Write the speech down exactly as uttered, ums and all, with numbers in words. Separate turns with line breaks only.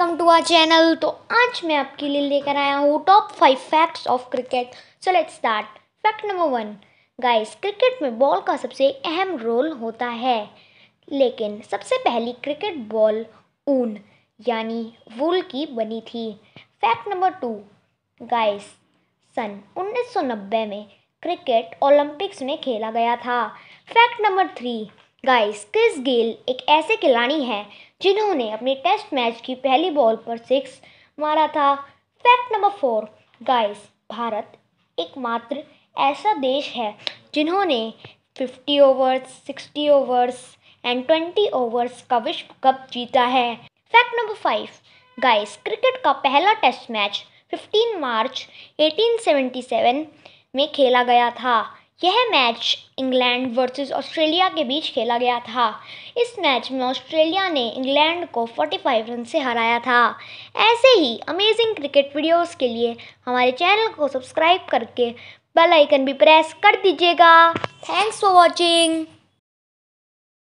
Welcome to our channel. तो आज मैं आपके लिए लेकर आया हूँ top five facts of cricket. So let's start. Fact number one, guys, cricket में बॉल का सबसे अहम रोल होता है, लेकिन सबसे पहली क्रिकेट बॉल ऊन यानी वूल की बनी थी। फैक्ट नंबर टू, गाइस, सन उन्नीस सौ नब्बे में क्रिकेट ओलंपिक्स में खेला गया था। Fact number three, guys, Chris Gayle एक ऐसे खिलाड़ी हैं जिन्होंने अपने टेस्ट मैच की पहली बॉल पर सिक्स मारा था। Fact number four, guys, Bharat एकमात्र ऐसा देश है जिन्होंने fifty overs, sixty overs and twenty overs का विश्व कप जीता है। Fact number five, guys, cricket का पहला test match fifteen March eighteen seventy seven में खेला गया था। यह मैच इंग्लैंड वर्सेस ऑस्ट्रेलिया के बीच खेला गया था। इस मैच में ऑस्ट्रेलिया ने इंग्लैंड को पैंतालीस रन से हराया था। ऐसे ही अमेजिंग क्रिकेट वीडियोस के लिए हमारे चैनल को सब्सक्राइब करके बेल आइकन भी प्रेस कर दीजिएगा। Thanks for watching.